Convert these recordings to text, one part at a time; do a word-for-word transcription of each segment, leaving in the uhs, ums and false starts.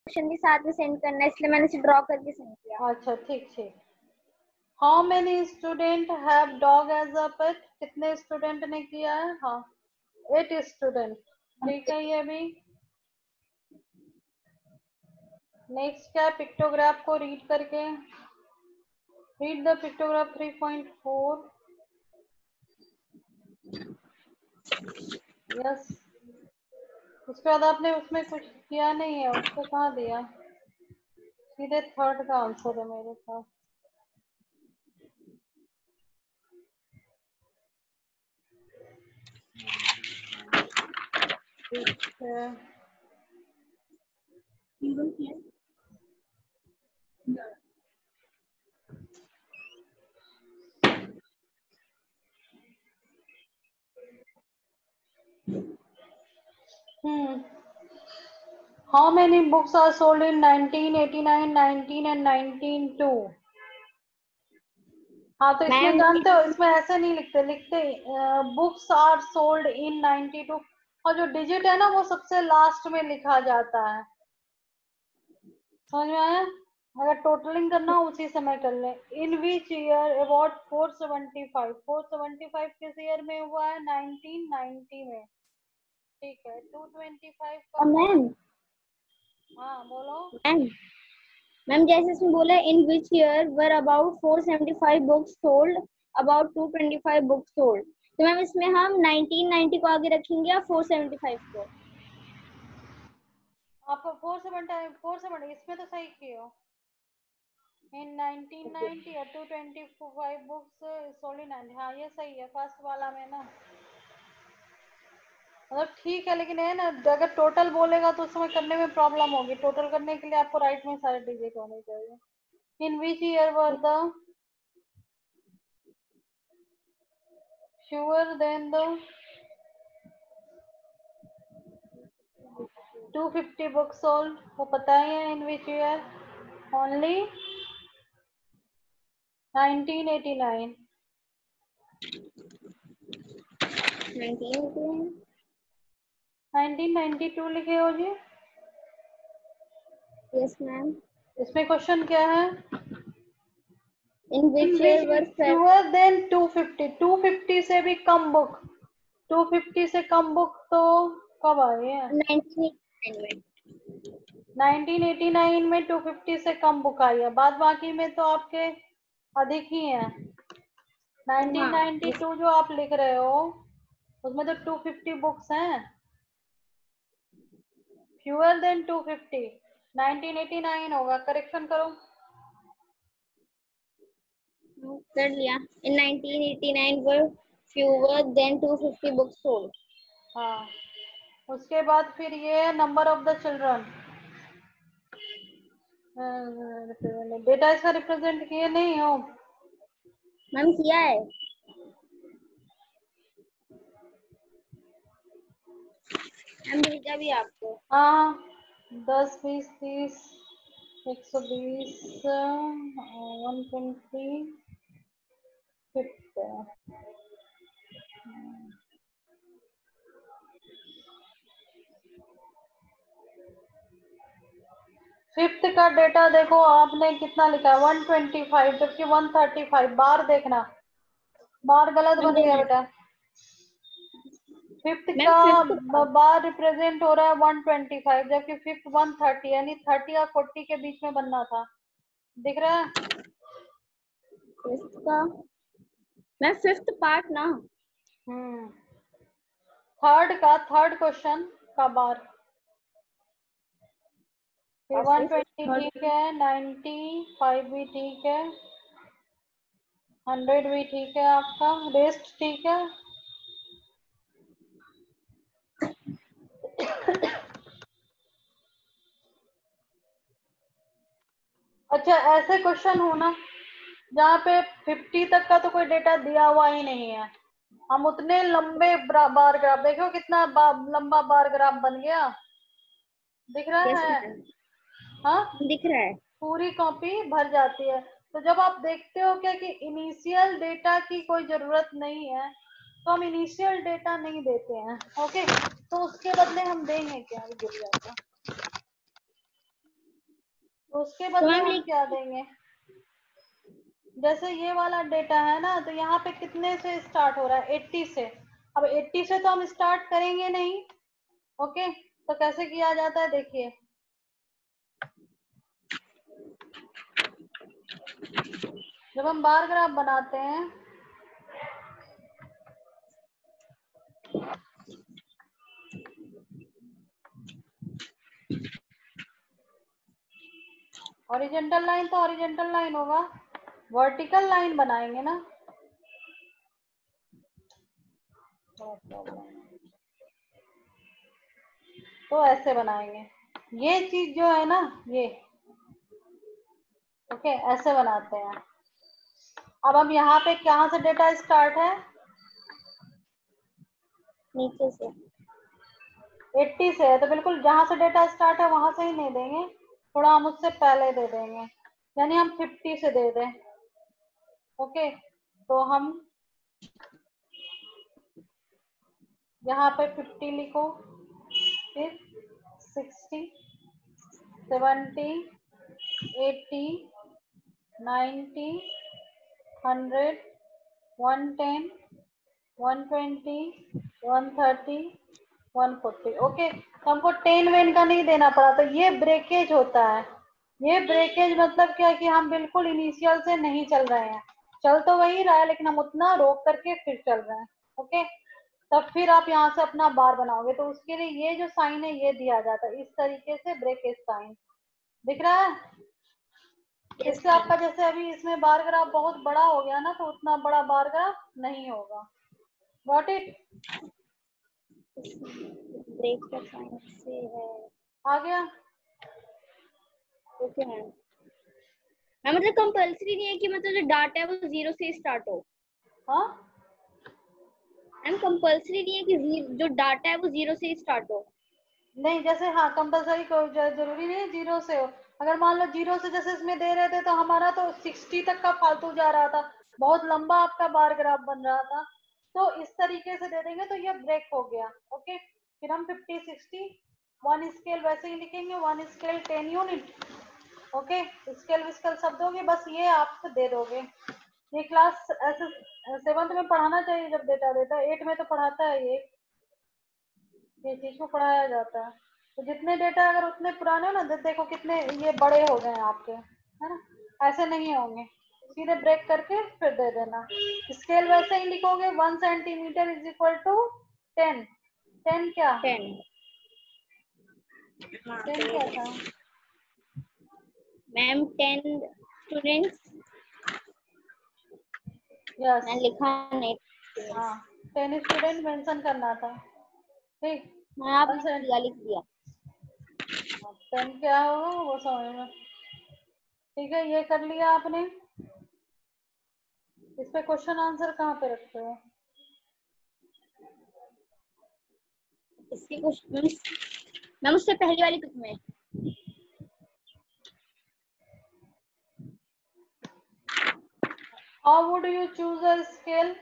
Question भी साथ में सेंड करना है, इसलिए मैंने इसे ड्रॉ करके सेंड किया। अच्छा ठीक ठीक। How many student have dog as a pet? कितने स्टूडेंट ने किया है? हाँ एट स्टूडेंट। ठीक है ये भी। नेक्स्ट क्या है? पिक्टोग्राफ को रीड करके read the pictograph three point four. Yes. उसके बाद आपने उसमें कुछ किया नहीं है, उसको कहाँ दिया? सीधे थर्ड का आंसर है मेरे पास। ठीक है। Hmm how many books are sold in nineteen eighty nine, nineteen and nineteen two? हाँ तो इसमें मैम जानते हो, इसमें ऐसे नहीं लिखते, लिखते books are sold in ninety two, और जो डिजिट है ना वो सबसे लास्ट में लिखा जाता है। समझ में आया? अगर टोटलिंग करना हो उसी समय कर ले। In which year about four seventy five? Four seventy five किस ईयर में हुआ है? नाइनटीन नाइनटी में। ठीक है। टू ट्वेंटी फाइव कब हुआ? मैम हाँ बोलो। मैम मैम जैसे इसमें बोला in which year were about four seventy five books sold, about two twenty five books sold, तो मैम इसमें हम नाइनटीन नाइनटी को आगे रखेंगे या फोर सेवेंटी फाइव को? आप फोर सेवेंटी फोर सेवेंटी इसमें तो सही किए हो। इन नाइनटीन नाइनटी या two twenty five books sold in ninety. हाँ ये सही है, फर्स्ट वाला में ना। मतलब ठीक है, लेकिन है ना अगर टोटल बोलेगा तो उस समय करने में प्रॉब्लम होगी। टोटल करने के लिए आपको राइट में सारे डिजिट होने चाहिए। In which year were the fewer than the two fifty books sold? वो पता ही है। In which year? Only nineteen eighty nine. Nineteen ninety two लिखे हो जी। Yes ma'am. इसमें क्वेश्चन क्या है? In in which year which were fewer than two fifty? Two fifty से भी कम बुक। टू फिफ्टी से कम बुक तो कब आई है? नाइनटीन में। नाइनटीन एटी नाइन में टू फिफ्टी से कम बुक आई है। बाद बाकी में तो आपके अधिक ही है। नाइनटीन नाइनटी टू जो आप लिख रहे हो उसमें तो टू फिफ्टी बुक्स हैं। Fewer than two fifty nineteen eighty nine होगा। करेक्शन करो। कर लिया। In nineteen eighty nine were fewer than two fifty books sold। हाँ उसके बाद फिर ये number of the children, data इसका रिप्रेजेंट किए नहीं हो? मैम किया है। मैम भेजा भी आपको। हाँ दस बीस तीस एक सौ बीस वन ट्वेंटी फिफ्थ। फिफ्थ का डेटा देखो आपने कितना लिखा है? वन ट्वेंटी फाइव, जबकि वन थर्टी फाइव। बार देखना, बार गलत मैम बन दो गया मिनट। बेटा। फिफ्थ मैम का फिफ्थ का बार रिप्रेजेंट हो रहा है वन ट्वेंटी फाइव, जबकि फिफ्थ वन थर्टी, यानी थर्टी और फोर्टी के बीच में बनना था। दिख रहा है? फिफ्थ का मैम फिफ्थ पार्ट ना। हम्म थर्ड का थर्ड क्वेश्चन का बार। फिर वन ट्वेंटी ठीक है, नाइन्टी फाइव भी ठीक है, हंड्रेड भी ठीक है, आपका रेस्ट ठीक है। अच्छा ऐसे क्वेश्चन हो ना जहाँ पे फिफ्टी तक का तो कोई डेटा दिया हुआ ही नहीं है, हम उतने लंबे बार ग्राफ देखो कितना बा, लंबा बार ग्राफ बन गया। दिख रहा यस है? मैम हाँ दिख रहा है। पूरी कॉपी भर जाती है। तो जब आप देखते हो क्या कि इनिशियल डेटा की कोई जरूरत नहीं है तो हम इनिशियल डेटा नहीं देते हैं। ओके तो उसके बदले हम देंगे क्या? गिर जाता तो उसके तो बदले मैम हम लिख क्या देंगे, जैसे ये वाला डेटा है ना, तो यहाँ पे कितने से स्टार्ट हो रहा है, अस्सी से। अब अस्सी से तो हम स्टार्ट करेंगे नहीं, ओके। तो कैसे किया जाता है देखिए, जब हम बार ग्राफ बनाते हैं, हॉरिजॉन्टल लाइन तो हॉरिजॉन्टल लाइन होगा, वर्टिकल लाइन बनाएंगे ना, तो ऐसे बनाएंगे। ये चीज जो है ना, ये ओके ऐसे बनाते हैं। अब हम यहाँ पे कहाँ से डेटा स्टार्ट है, नीचे से। अस्सी से है, तो बिल्कुल जहां से डेटा स्टार्ट है वहां से ही नहीं देंगे, थोड़ा हम उससे पहले दे देंगे, यानी हम पचास से दे दें, ओके। तो हम यहाँ पे पचास लिखो, फिर साठ, सत्तर, अस्सी, नब्बे, सौ, एक सौ दस, एक सौ बीस, एक सौ तीस, एक सौ चालीस, ओके। तो हमको टेन वेन का नहीं देना पड़ा, तो ये ब्रेकेज होता है। ये ब्रेकेज मतलब क्या, कि हम बिल्कुल इनिशियल से नहीं चल रहे हैं, चल तो वही रहा है लेकिन हम उतना रोक करके फिर चल रहे हैं, ओके। तब फिर आप यहाँ से अपना बार बनाओगे, तो उसके लिए ये जो साइन है ये दिया जाता है, इस तरीके से ब्रेकेज साइन दिख रहा है। यस इससे मैम। आपका जैसे अभी इसमें बार ग्राफ बहुत बड़ा हो गया ना, तो उतना बड़ा बार ग्राफ नहीं होगा, गॉट इट। ब्रेक का साइन से है। आ गया। Okay ma'am. मैम मतलब कंपल्सरी नहीं है कि मतलब जो डाटा है वो जीरो से स्टार्ट हो। हाँ मैम कंपल्सरी नहीं है कि जी- जो डाटा है वो जीरो से स्टार्ट हो। नहीं, जैसे हाँ कंपलसरी को जरूरी नहीं है जीरो से हो। अगर मान लो जीरो से जैसे इसमें दे रहे थे, तो हमारा तो साठ तक का फालतू जा रहा था, बहुत लंबा आपका बार ग्राफ बन रहा था, तो इस तरीके से दे देंगे तो ये ब्रेक हो गया, ओके। फिर हम पचास, साठ, वन स्केल वैसे ही लिखेंगे, one scale ten unit, okay. Scale विस्केल सब दोगे, बस ये आप दे दोगे। ये क्लास ऐसे सेवंथ में पढ़ाना चाहिए जब डेटा देता है, एट में तो पढ़ाता है ये ये चीज को पढ़ाया जाता है। तो जितने डेटा अगर उतने पुराने हो ना, तो देखो कितने ये बड़े हो गए हैं आपके, है ना। ऐसे नहीं होंगे, सीधे ब्रेक करके फिर दे देना। स्केल वैसे ही लिखोगे, one centimetre is equal to ten. Ten क्या, टेन। हाँ टेन तो क्या था, मैम टेन स्टूडेंट्स। यस, मैं लिखा नहीं। हाँ टेन स्टूडेंट मेंशन करना था, ठीक। हाँ आप वन लिख सेंट दिया लिख दिया। टेन क्या होगा वो समझ में, ठीक है। ये कर लिया आपने। इस पे क्वेश्चन आंसर कहाँ पे रखते हो, इसकी कुछ मैम मैम उससे पहली वाली पिक में। How would you choose a scale,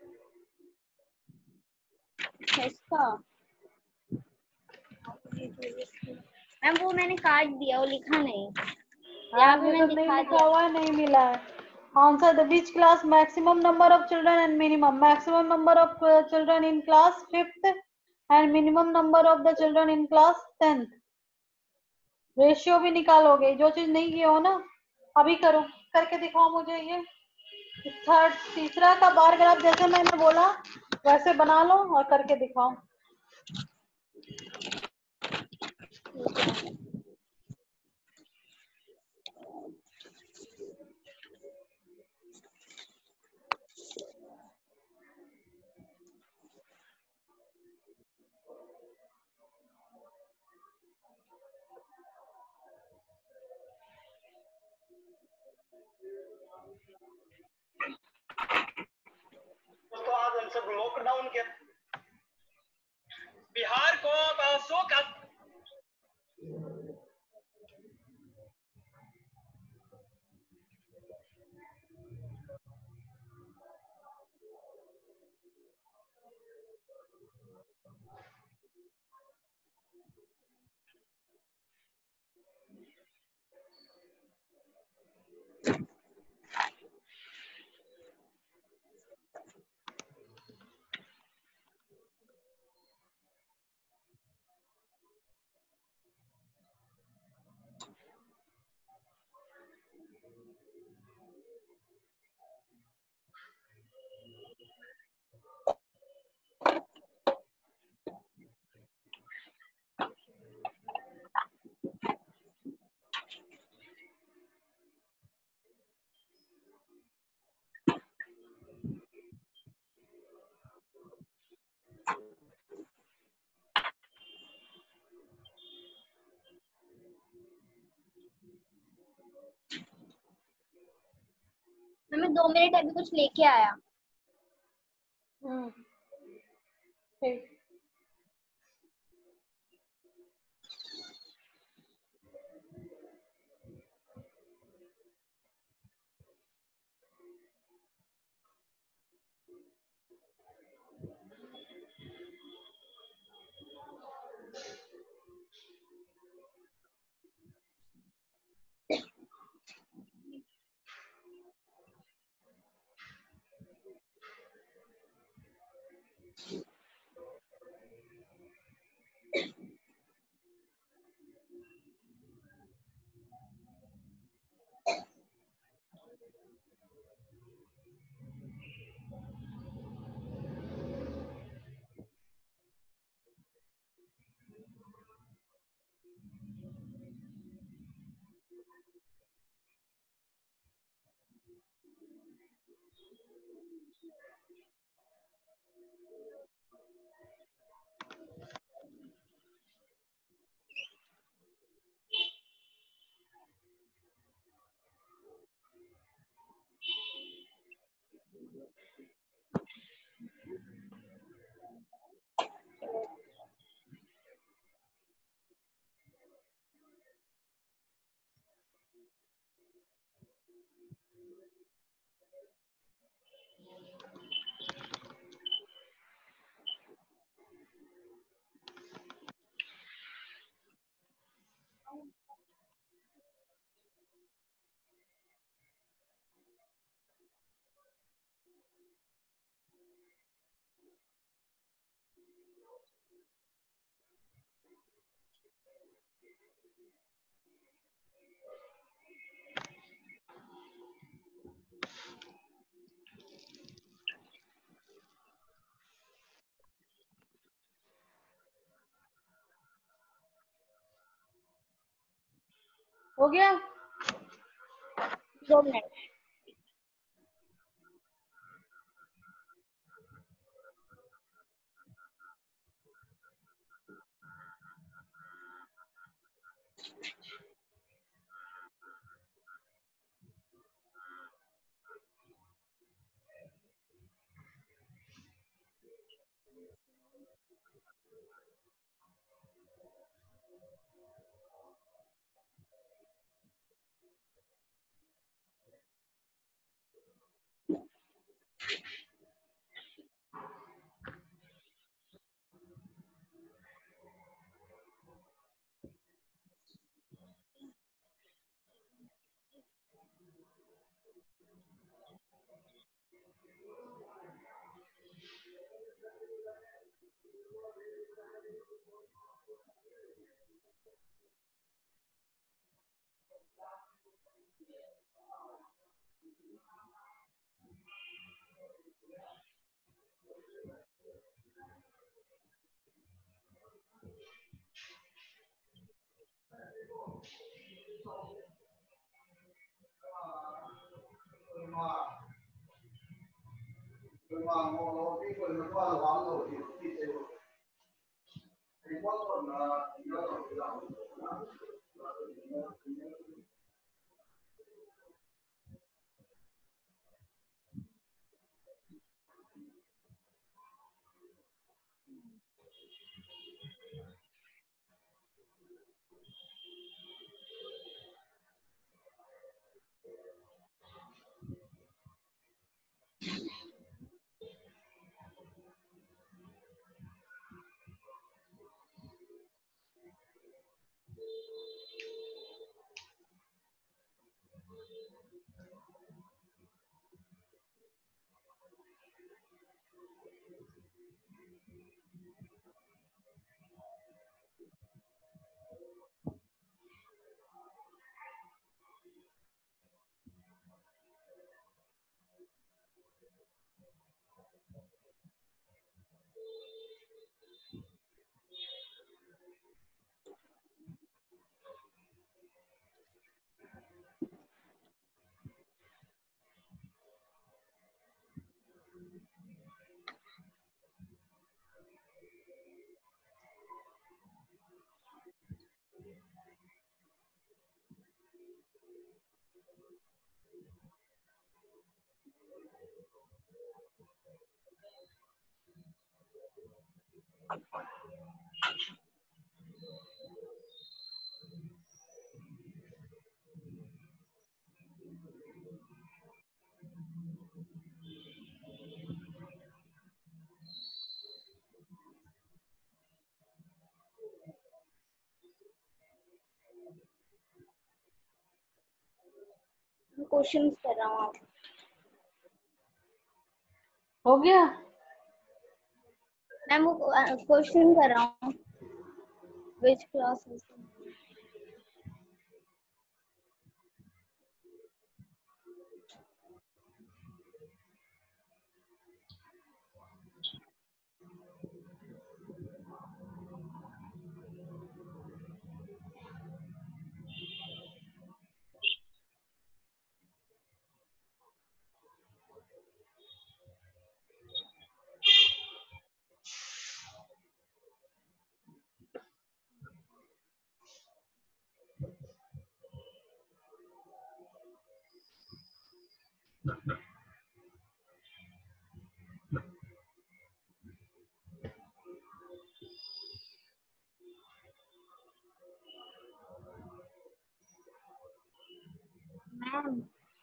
इसका मैम वो मैंने काट दिया, वो लिखा नहीं। यहाँ हाँ पे ये मैंने सब नहीं दिखा लिखा दिया। हुआ है, नहीं मिला है। Answer the beach class maximum number of children and minimum maximum number of children in class fifth and minimum number of the children in class tenth. Ratio भी निकालोगे, जो चीज नहीं किए हो ना अभी करो, करके दिखाओ मुझे। ये थर्ड तीसरा का बार ग्राफ जैसे मैंने बोला वैसे बना लो और करके दिखाओ। तो आज हम सब लॉकडाउन के बिहार को अब सो का मैं दो मिनट अभी कुछ लेके आया। हम्म ठीक। हो गया। दो मिनट। क्वेश्चन कर रहा हूँ आप। हो गया? मैम वो क्वेश्चन कर रहा हूँ। Which class is ma'am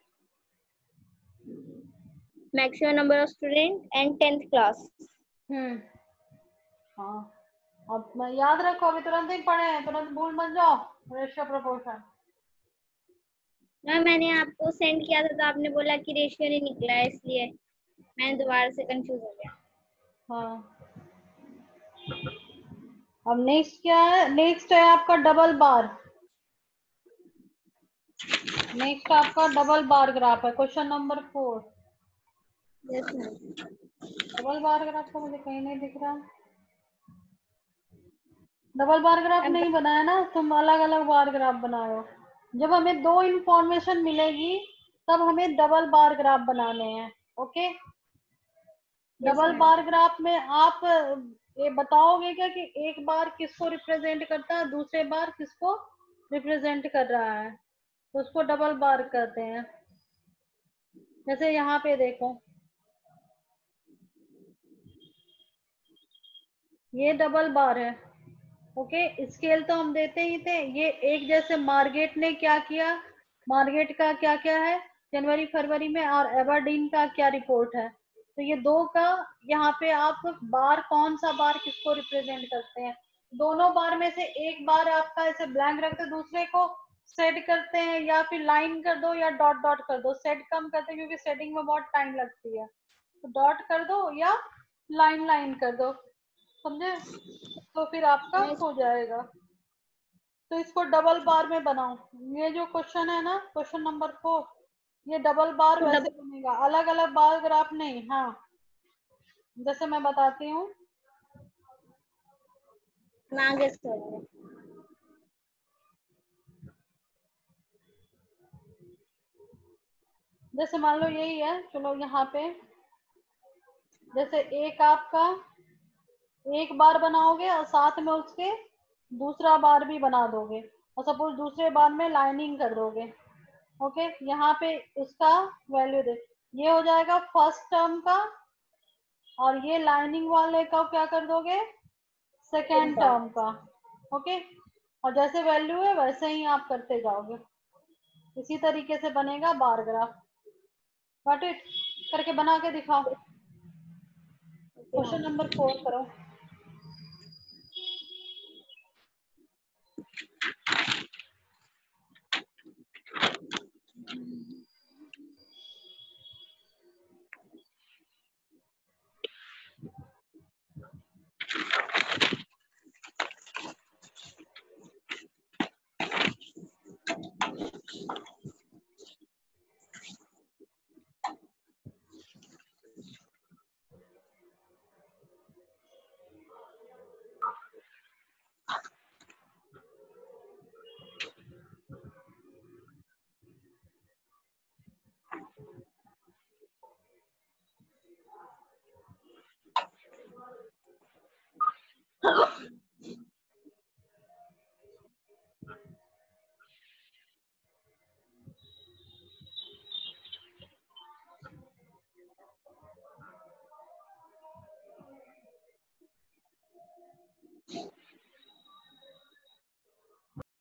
maximum number of student and tenth class. Hmm हाँ, अब मैं याद रखो, अभी तुरंत ही पढ़े हैं, तुरंत भूल मत जाओ। Ratio proportion. मैम मैंने आपको सेंड किया था तो आपने बोला कि रेशियो नहीं निकला है, इसलिए मैंने दोबारा से कंफ्यूज हो गया। हाँ, अब नेक्स्ट क्या है? नेक्स्ट है आपका डबल बार। नेक्स्ट आपका डबल बार ग्राफ है, question number four. Yes ma'am. Double bar graph तो मुझे कहीं नहीं दिख रहा। डबल बार ग्राफ नहीं बनाया ना, तुम अलग अलग बार ग्राफ बनाए हो। जब हमें दो इंफॉर्मेशन मिलेगी तब हमें डबल बार ग्राफ बनाने हैं। ओके, डबल बार ग्राफ में आप ये बताओगे क्या कि एक बार किसको रिप्रेजेंट करता है, दूसरे बार किसको रिप्रेजेंट कर रहा है, तो उसको डबल बार कहते हैं। जैसे यहाँ पे देखो, ये डबल बार है। ओके, स्केल तो हम देते ही थे। ये एक जैसे मार्गेट ने क्या किया, मार्गेट का क्या क्या है जनवरी फरवरी में, और एबरडीन का क्या रिपोर्ट है। तो ये दो का यहाँ पे आप बार, कौन सा बार किसको रिप्रेजेंट करते हैं। दोनों बार में से एक बार आपका ऐसे ब्लैंक रखते, दूसरे को सेट करते हैं, या फिर लाइन कर दो या डॉट डॉट कर दो। सेट कम करते हैं क्योंकि सेटिंग में बहुत टाइम लगती है, तो डॉट कर दो या लाइन लाइन कर दो, समझे? तो फिर आपका हो जाएगा। तो इसको डबल बार में बनाओ। ये जो क्वेश्चन है ना, क्वेश्चन नंबर फोर, ये डबल बार तो वैसे डबल बनेगा, अलग अलग बार ग्राफ नहीं। हाँ, जैसे मैं बताती हूँ। आगे सर। जैसे मान लो यही है, चलो यहाँ पे जैसे एक आपका एक बार बनाओगे और साथ में उसके दूसरा बार भी बना दोगे, और सपोज दूसरे बार में लाइनिंग कर दोगे। ओके, यहाँ पे उसका वैल्यू दे, ये हो जाएगा फर्स्ट टर्म का, और ये लाइनिंग वाले का क्या कर दोगे, सेकेंड टर्म का। ओके, और जैसे वैल्यू है वैसे ही आप करते जाओगे, इसी तरीके से बनेगा बार ग्राफ। Got it? करके बना के दिखाओ। क्वेश्चन नंबर फोर करो।